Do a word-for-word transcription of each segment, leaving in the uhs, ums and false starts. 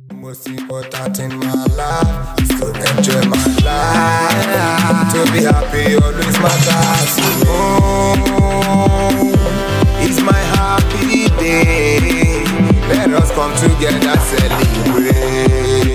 Most important in my life is to enjoy my life. To be happy always matters to me. Oh, it's my happy day. Let us come together, celebrate.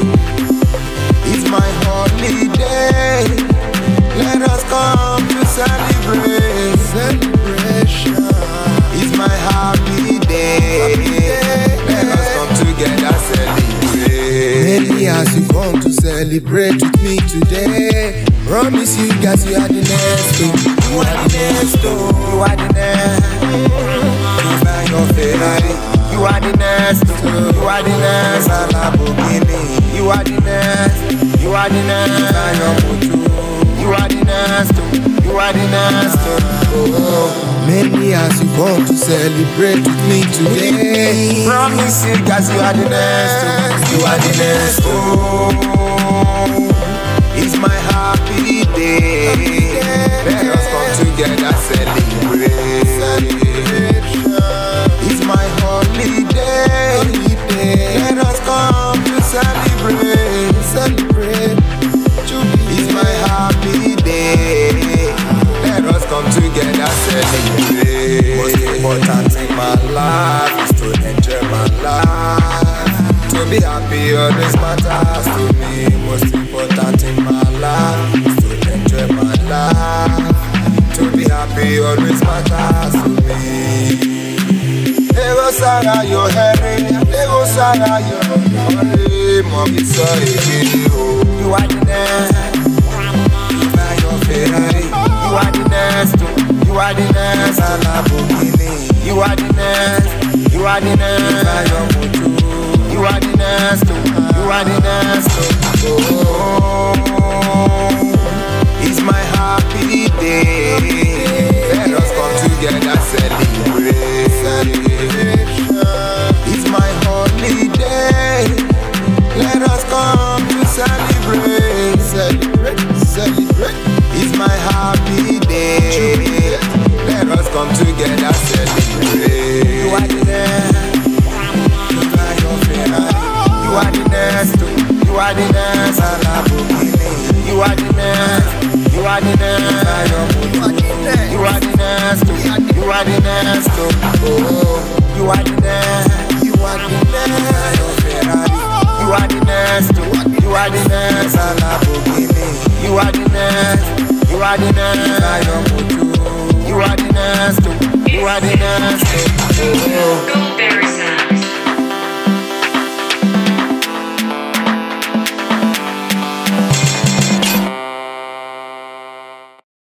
It's my holiday. Let us come to celebrate. Celebration. It's my happy day. Let us come together, celebrate. Maybe as you come to celebrate with me today, promise you guys you are the next. You are the next. You are the next. You buy your Ferrari. You are the next. You are the next. Lamborghini. You are the next. You are the next. You are the next. You are the next. Oh. Maybe as you come to celebrate with me today, promise you guys you are the next. You are the next. Oh, it's my happy day. Let us come together, celebrate. It's my holiday. Let us come to celebrate. Celebrate. It's my happy day. Let us come together, celebrate. Most important in my life is to enjoy my life. To be happy always matters to me. Most important in my life is to enjoy my life. To be happy always matters to me. Ego Sarah, your head, Ego Sarah, your head, Mommy, sorry, you are the next. You buy your Ferrari. You are the next. You are the next. Lamborghini. You are the next. You are the next. You are the next. You are the next.